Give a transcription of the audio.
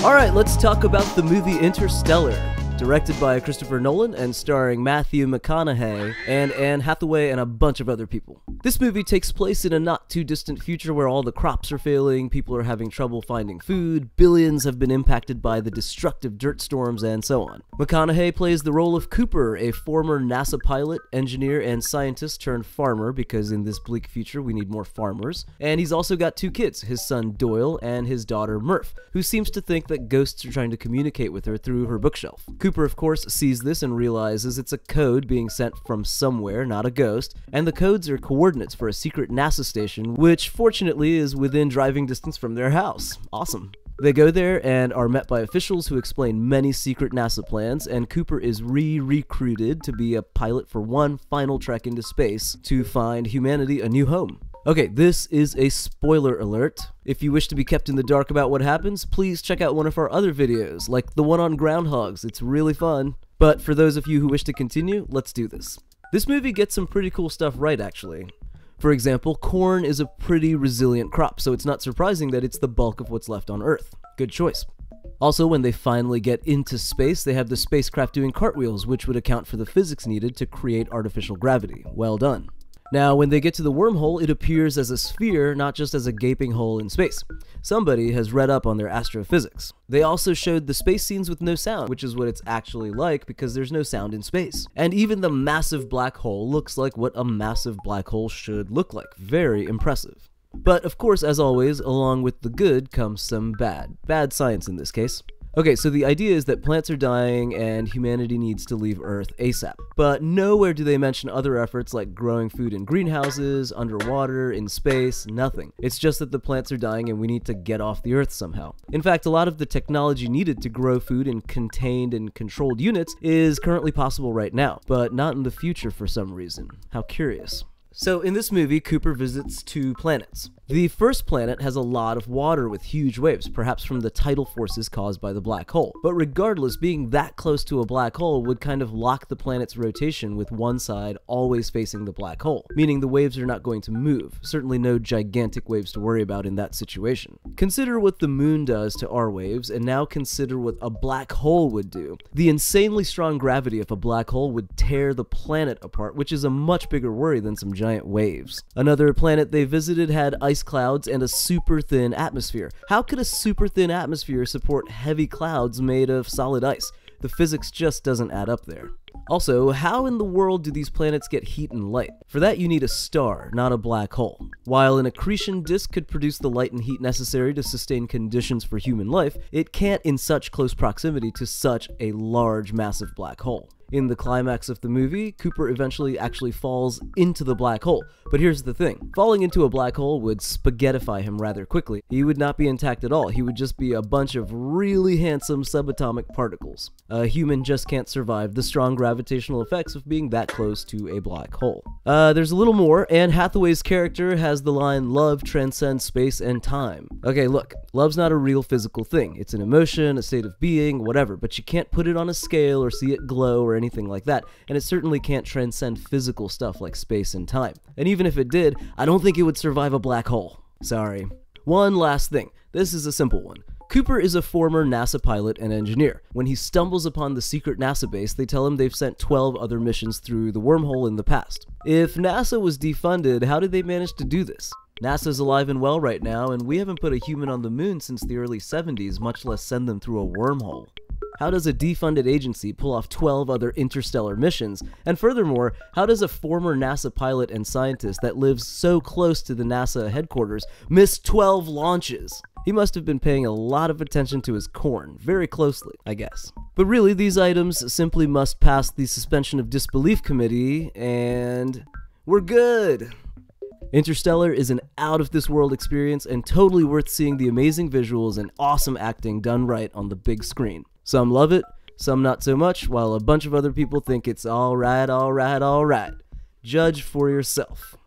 Alright, let's talk about the movie Interstellar. Directed by Christopher Nolan and starring Matthew McConaughey and Anne Hathaway and a bunch of other people. This movie takes place in a not too distant future where all the crops are failing, people are having trouble finding food, billions have been impacted by the destructive dirt storms, and so on. McConaughey plays the role of Cooper, a former NASA pilot, engineer, and scientist turned farmer, because in this bleak future we need more farmers. And he's also got two kids, his son Doyle and his daughter Murph, who seems to think that ghosts are trying to communicate with her through her bookshelf. Cooper, of course, sees this and realizes it's a code being sent from somewhere, not a ghost, and the codes are coordinates for a secret NASA station, which fortunately is within driving distance from their house. Awesome. They go there and are met by officials who explain many secret NASA plans, and Cooper is recruited to be a pilot for one final trek into space to find humanity a new home. Okay, this is a spoiler alert. If you wish to be kept in the dark about what happens, please check out one of our other videos, like the one on groundhogs. It's really fun. But for those of you who wish to continue, let's do this. This movie gets some pretty cool stuff right, actually. For example, corn is a pretty resilient crop, so it's not surprising that it's the bulk of what's left on Earth. Good choice. Also, when they finally get into space, they have the spacecraft doing cartwheels, which would account for the physics needed to create artificial gravity. Well done. Now, when they get to the wormhole, it appears as a sphere, not just as a gaping hole in space. Somebody has read up on their astrophysics. They also showed the space scenes with no sound, which is what it's actually like because there's no sound in space. And even the massive black hole looks like what a massive black hole should look like. Very impressive. But of course, as always, along with the good comes some bad science in this case. Okay, so the idea is that plants are dying and humanity needs to leave Earth ASAP. But nowhere do they mention other efforts like growing food in greenhouses, underwater, in space, nothing. It's just that the plants are dying and we need to get off the Earth somehow. In fact, a lot of the technology needed to grow food in contained and controlled units is currently possible right now, but not in the future for some reason. How curious. So in this movie, Cooper visits two planets. The first planet has a lot of water with huge waves, perhaps from the tidal forces caused by the black hole. But regardless, being that close to a black hole would kind of lock the planet's rotation with one side always facing the black hole, meaning the waves are not going to move. Certainly no gigantic waves to worry about in that situation. Consider what the moon does to our waves, and now consider what a black hole would do. The insanely strong gravity of a black hole would tear the planet apart, which is a much bigger worry than some giant waves. Another planet they visited had ice clouds and a super thin atmosphere. How could a super thin atmosphere support heavy clouds made of solid ice? The physics just doesn't add up there. Also, how in the world do these planets get heat and light? For that you need a star, not a black hole. While an accretion disk could produce the light and heat necessary to sustain conditions for human life, it can't in such close proximity to such a large, massive black hole. In the climax of the movie, Cooper eventually actually falls into the black hole. But here's the thing. Falling into a black hole would spaghettify him rather quickly. He would not be intact at all. He would just be a bunch of really handsome subatomic particles. A human just can't survive the strong gravitational effects of being that close to a black hole. There's a little more. Anne Hathaway's character has the line, "Love transcends space and time." Okay, look, love's not a real physical thing. It's an emotion, a state of being, whatever, but you can't put it on a scale or see it glow or anything like that, and it certainly can't transcend physical stuff like space and time. And even if it did, I don't think it would survive a black hole. Sorry. One last thing. This is a simple one. Cooper is a former NASA pilot and engineer. When he stumbles upon the secret NASA base, they tell him they've sent 12 other missions through the wormhole in the past. If NASA was defunded, how did they manage to do this? NASA's alive and well right now, and we haven't put a human on the moon since the early 70s, much less send them through a wormhole. How does a defunded agency pull off 12 other interstellar missions? And furthermore, how does a former NASA pilot and scientist that lives so close to the NASA headquarters miss 12 launches? He must have been paying a lot of attention to his corn, very closely, I guess. But really, these items simply must pass the suspension of disbelief committee, and we're good. Interstellar is an out-of-this-world experience and totally worth seeing the amazing visuals and awesome acting done right on the big screen. Some love it, some not so much, while a bunch of other people think it's alright. Judge for yourself.